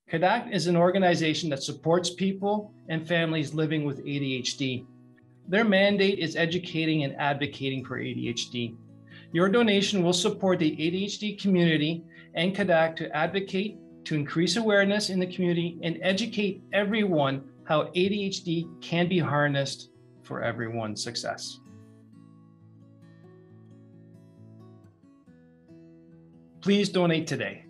CADDAC is an organization that supports people and families living with ADHD. Their mandate is educating and advocating for ADHD. Your donation will support the ADHD community and CADDAC to advocate, to increase awareness in the community and educate everyone how ADHD can be harnessed for everyone's success. Please donate today.